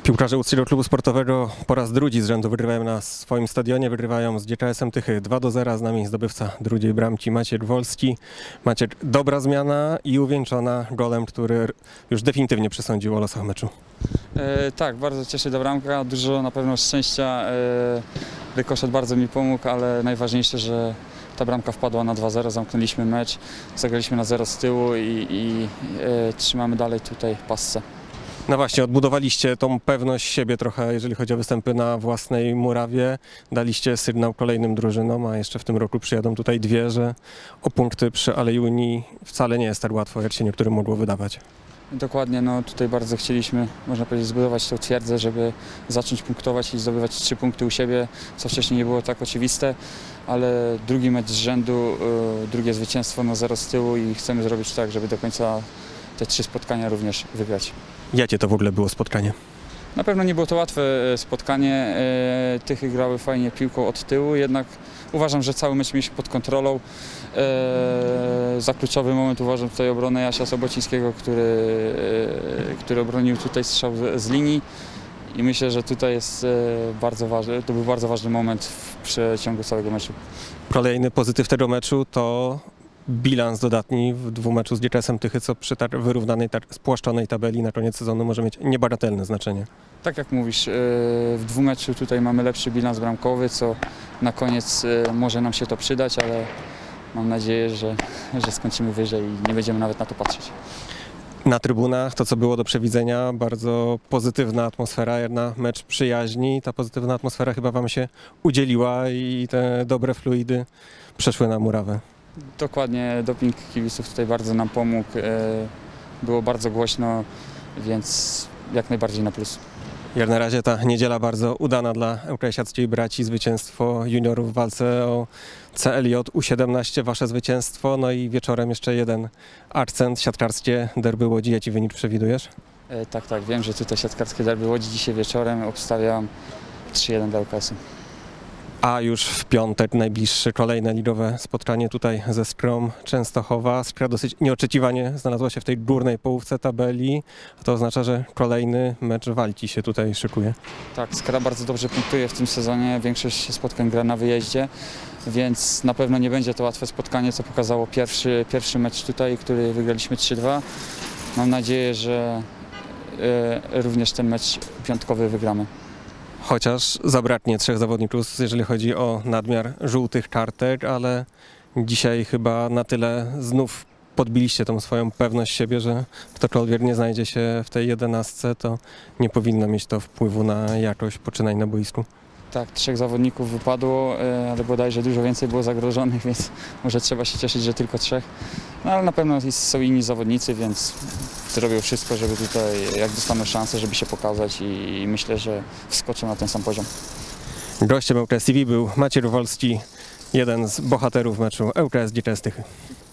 Piłkarze Ustrzyckiego Klubu Sportowego po raz drugi z rzędu wygrywają na swoim stadionie, wygrywają z GKS-em Tychy 2-0, z nami zdobywca drugiej bramki Maciej Wolski. Maciej, dobra zmiana i uwieńczona golem, który już definitywnie przesądził o losach meczu. Tak, bardzo cieszy ta bramka, dużo na pewno szczęścia, rykoszet bardzo mi pomógł, ale najważniejsze, że ta bramka wpadła na 2-0, zamknęliśmy mecz, zagraliśmy na 0 z tyłu i trzymamy dalej tutaj pasce. No właśnie, odbudowaliście tą pewność siebie trochę, jeżeli chodzi o występy na własnej murawie. Daliście sygnał kolejnym drużynom, a jeszcze w tym roku przyjadą tutaj dwie, że o punkty przy Alei Unii wcale nie jest tak łatwo, jak się niektórym mogło wydawać. Dokładnie, no tutaj bardzo chcieliśmy, można powiedzieć, zbudować tą twierdzę, żeby zacząć punktować i zdobywać 3 punkty u siebie, co wcześniej nie było tak oczywiste, ale drugi mecz z rzędu, drugie zwycięstwo na 0 z tyłu i chcemy zrobić tak, żeby do końca te 3 spotkania również wygrać. Jakie to w ogóle było spotkanie? Na pewno nie było to łatwe spotkanie, Tychy grały fajnie piłką od tyłu, jednak uważam, że cały mecz mieliśmy pod kontrolą. Za kluczowy moment uważam tutaj obronę Jasia Sobocińskiego, który obronił tutaj strzał z linii i myślę, że tutaj jest bardzo ważny, to był bardzo ważny moment w przeciągu całego meczu. Kolejny pozytyw tego meczu to bilans dodatni w dwumeczu z GKS-em Tychy, co przy tak wyrównanej, tak spłaszczonej tabeli na koniec sezonu może mieć niebagatelne znaczenie. Tak jak mówisz, w dwumeczu tutaj mamy lepszy bilans bramkowy, co na koniec może nam się to przydać, ale mam nadzieję, że skończymy wyżej i nie będziemy nawet na to patrzeć. Na trybunach to, co było do przewidzenia, bardzo pozytywna atmosfera, jedna mecz przyjaźni. Ta pozytywna atmosfera chyba wam się udzieliła i te dobre fluidy przeszły na murawę. Dokładnie, doping kibiców tutaj bardzo nam pomógł, było bardzo głośno, więc jak najbardziej na plus. Jak na razie ta niedziela bardzo udana dla ŁKS-owskiej braci, zwycięstwo juniorów w walce o CLJ U17, wasze zwycięstwo, no i wieczorem jeszcze jeden akcent, siatkarskie derby Łodzi. Jaki wynik przewidujesz? Tak, wiem, że tutaj siatkarskie derby Łodzi dzisiaj wieczorem, obstawiam 3-1 dla ŁKS-u. A już w piątek najbliższe kolejne ligowe spotkanie tutaj ze Skrą Częstochowa. Skra dosyć nieoczekiwanie znalazła się w tej górnej połówce tabeli, a to oznacza, że kolejny mecz walki się tutaj szykuje. Tak, Skra bardzo dobrze punktuje w tym sezonie, większość spotkań gra na wyjeździe, więc na pewno nie będzie to łatwe spotkanie, co pokazało pierwszy mecz tutaj, który wygraliśmy 3-2. Mam nadzieję, że również ten mecz piątkowy wygramy. Chociaż zabraknie 3 zawodników, jeżeli chodzi o nadmiar żółtych kartek, ale dzisiaj chyba na tyle znów podbiliście tą swoją pewność siebie, że ktokolwiek nie znajdzie się w tej 11, to nie powinno mieć to wpływu na jakość poczynań na boisku. Tak, 3 zawodników wypadło, ale bodajże dużo więcej było zagrożonych, więc może trzeba się cieszyć, że tylko 3. No, ale na pewno są inni zawodnicy, więc zrobią wszystko, żeby tutaj, jak dostaną szansę, żeby się pokazać i myślę, że wskoczą na ten sam poziom. Gościem ŁKS TV był Maciej Wolski, jeden z bohaterów meczu ŁKS GKS Tychy.